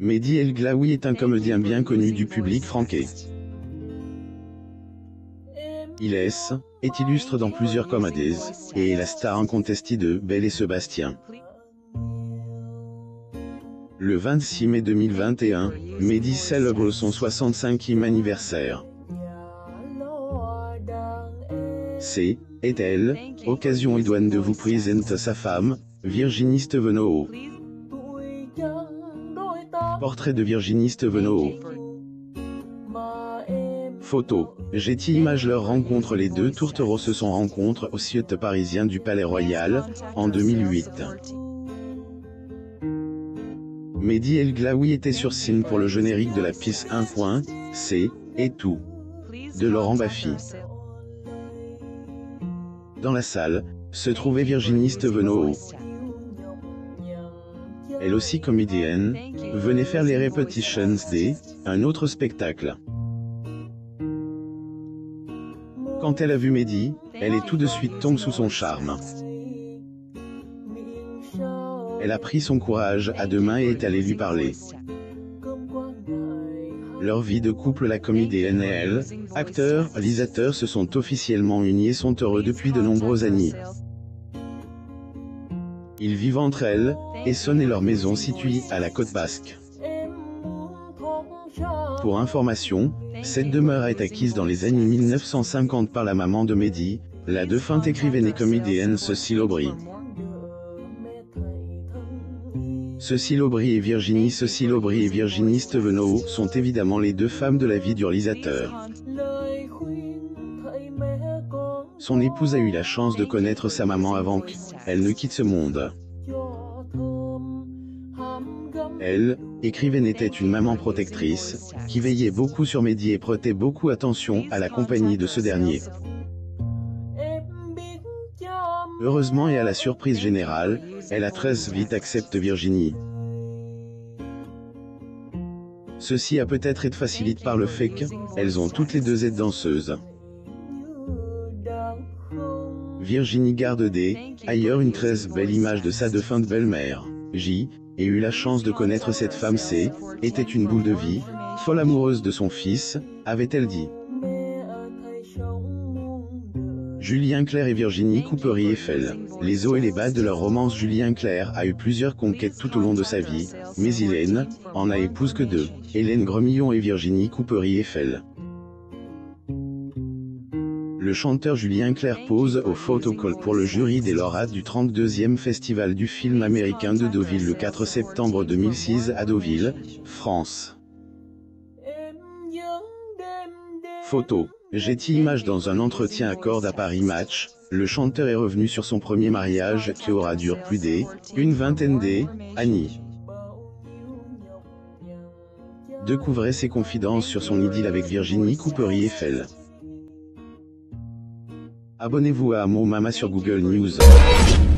Mehdi El Glaoui est un comédien bien connu du public français. Il est illustre dans plusieurs comédies, et est la star incontestée de Belle et Sébastien. Le 26 mai 2021, Mehdi célèbre son 65e anniversaire. C'est elle, occasion idoine de vous présenter sa femme, Virginie Stevenot. Portrait de Virginie Stevenot. Photo. Getty Images. Leur rencontre. Les deux tourtereaux se sont rencontrés au Theatre parisien du Palais Royal, en 2008. Mehdi El Glaoui était sur scène pour le générique de la pièce 1.C et tout de Laurent Baffy. Dans la salle, se trouvait Virginie Stevenot. Elle aussi comédienne, venait faire les répétitions un autre spectacle. Quand elle a vu Mehdi, elle est tout de suite tombée sous son charme. Elle a pris son courage à deux mains et est allée lui parler. Leur vie de couple, la comédienne et elle, acteurs, réalisateurs, se sont officiellement unis et sont heureux depuis de nombreuses années. Ils vivent entre elles, Essonne et leur maison située à la Côte Basque. Pour information, cette demeure est acquise dans les années 1950 par la maman de Mehdi, la défunte écrivaine et comédienne Cécile Aubry. Cécile Aubry et Virginie Stevenot sont évidemment les deux femmes de la vie du réalisateur. Son épouse a eu la chance de connaître sa maman avant qu'elle ne quitte ce monde. Elle, écrivaine, était une maman protectrice, qui veillait beaucoup sur Mehdi et prêtait beaucoup attention à la compagnie de ce dernier. Heureusement et à la surprise générale, elle a très vite accepté Virginie. Ceci a peut-être été facilité par le fait qu'elles ont toutes les deux été danseuses. Virginie garde ailleurs une très belle image de sa défunte belle-mère, J, et eut la chance de connaître cette femme. Était une boule de vie, folle amoureuse de son fils, avait-elle dit. Julien Clerc et Virginie Coupéry-Eiffel. Les hauts et les bas de leur romance. Julien Clerc a eu plusieurs conquêtes tout au long de sa vie, mais il en a épouse que deux, Hélène Gremillon et Virginie Coupéry-Eiffel. Le chanteur Julien Clerc pose au photocall pour le jury des lauréats du 32e Festival du film américain de Deauville le 4 septembre 2006 à Deauville, France. Photo. Getty Images. Dans un entretien accordé à Paris Match, le chanteur est revenu sur son premier mariage qui aura duré plus d'une vingtaine d'années. Découvrez ses confidences sur son idylle avec Virginie Coupéry-Eiffel. Abonnez-vous à Mo Mama sur Google News.